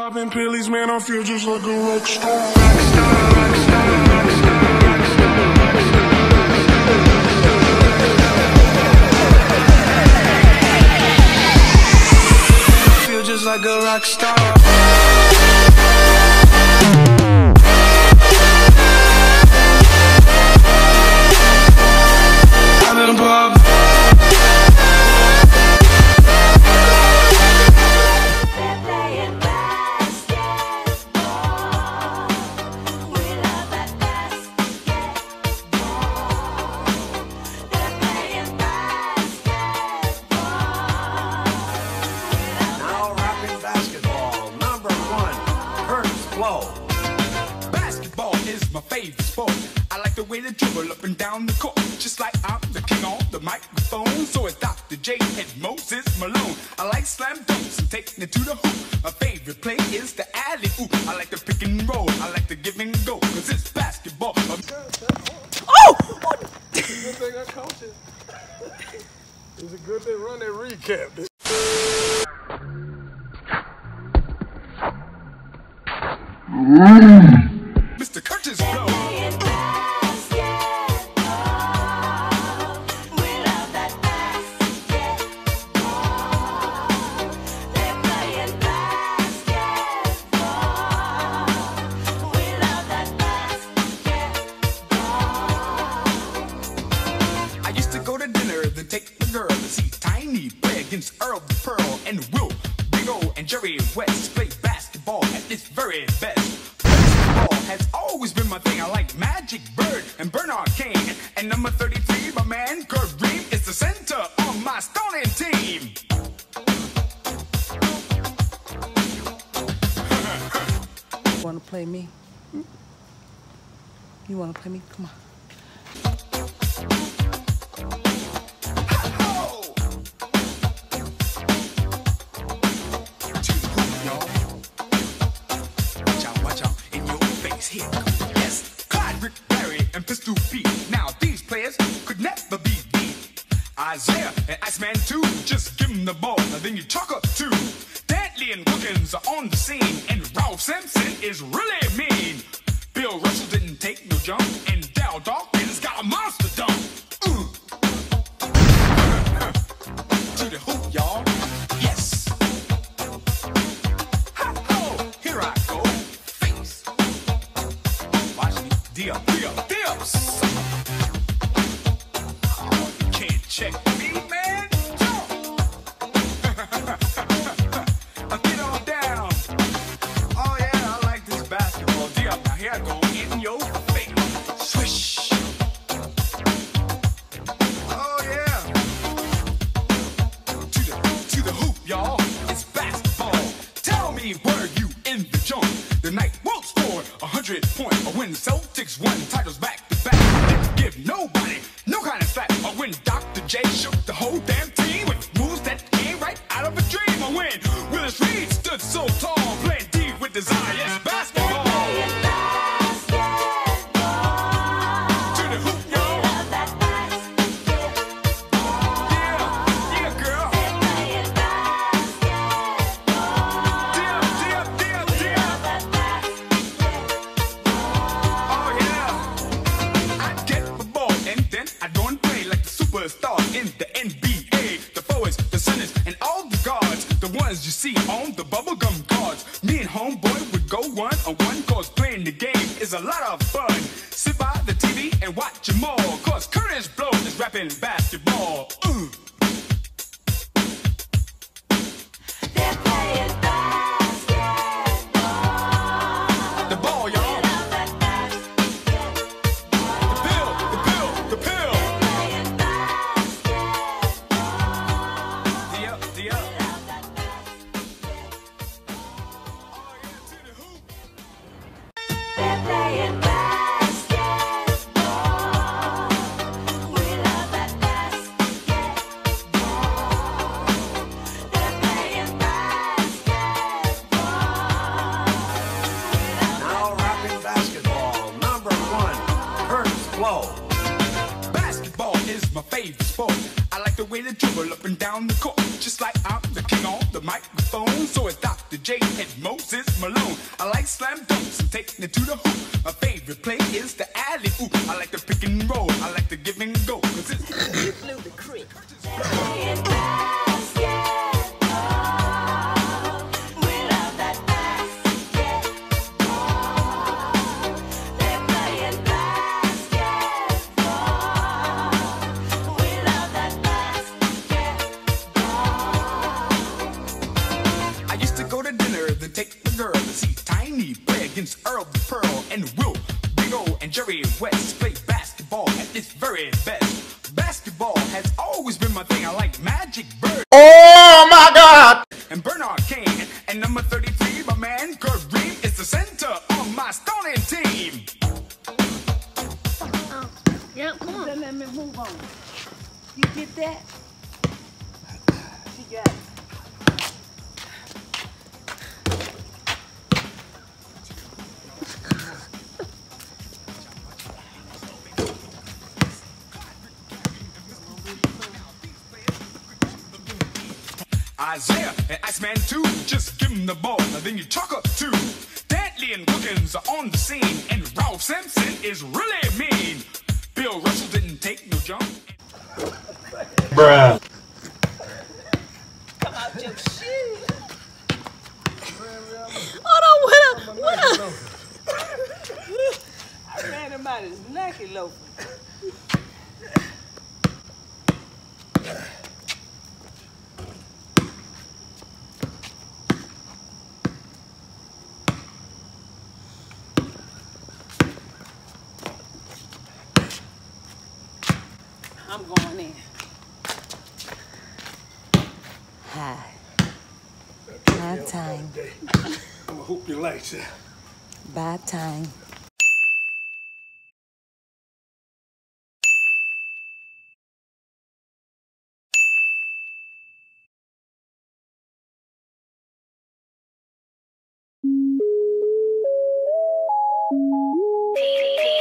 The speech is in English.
Popping pillies, man, I feel just like a rock star. Feel just like a rock star. Basketball is my favorite sport. I like the way they dribble up and down the court, just like I'm the king on the microphone. So is Dr. J and Moses Malone. I like slam dunks and taking it to the hoop. My favorite play is the alley-oop. I like the pick and roll. I like the give and go, cause it's basketball. Oh! It's a good thing I coach it. It's a good thing run that recap. Mr. Curtis Blow. I used to go to dinner, then take the girl to see Tiny play against Earl the Pearl and Will, Big O, and Jerry West play basketball at its very best. Basketball has always been my thing. I like Magic Bird and Bernard King. And number 33, my man, Kurt Green, is the center on my stunning team. You wanna play me? You wanna play me? Come on. Yes, Clyde, Rick Barry, and Pistol Pete. Now these players could never be beat. Isaiah and Iceman too, just give them the ball, and then you talk up too. Dantley and Wilkins are on the scene, and Ralph Simpson is really mean. Bill Russell didn't take no jump, and Dal Dawkins got a monster dunk. To the hoop, y'all. Yes. Ha-ho, here I go. Face. Watch me. Dips. Oh, you can't check me, man. Get on down. Oh, yeah, I like this basketball. Dip. Now here I go in your face. Swish. Oh, yeah. To the hoop, y'all. It's basketball. Tell me, were you in the joint the night Wilt scored 100 points, or when the Celtics won titles back to back? Didn't give nobody no kind of slack. Or when Dr. J shook the whole damn team with moves that came right out of a dream. Or when Willis Reed stood so tall, playing deep with desire. Yes, basketball. To the hoop, y'all. Yeah, girl. Dip. Oh, yeah. I get the ball and then I go and play like the superstars in the NBA. The forwards, the centers, and all the guards, the ones you see on the bubblegum cards. Me and homeboy would go one-on-one, cause playing the game is a lot of fun. Sit by the TV and watch them all, cause Curtis Blow is rapping basketball. The ball, y'all. The pill. The up. Oh, yeah, to the hoop. They're playing basketball. We love that basketball. is my favorite sport. I like the way they dribble up and down the court, just like I'm the king on the microphone. So it's Dr. J and Moses Malone. I like slam dunks and taking it to the hoop. My favorite play is the alley-oop. I like the pick and roll. I like the give and go. 'Cause it's You blew the creek. Playing basketball. We love that basketball. They're playing basketball. We love that basketball. I used to go to dinner, then take the girl to see Tiny play against Earl the Pearl and Will, Big O, and Jerry West play basketball at its very best. Basketball has always been my thing. I like Magic Bird. Oh my God! And Bernard King. And number 33, my man Kareem is the center on my Stony team. Yeah, come on. Let me move on. You get that? She got it. Isaiah and Iceman 2, just give him the ball, and then you chalk up 2. Dantley and Wilkins are on the scene, and Ralph Simpson is really mean. Bill Russell didn't take no jump. Bruh. Come out your shoe. Hold on, what up? I ran him out his nacky loafing. I'm going in. Hi. Bath time. I'm gonna hoop your lights out. Bath time.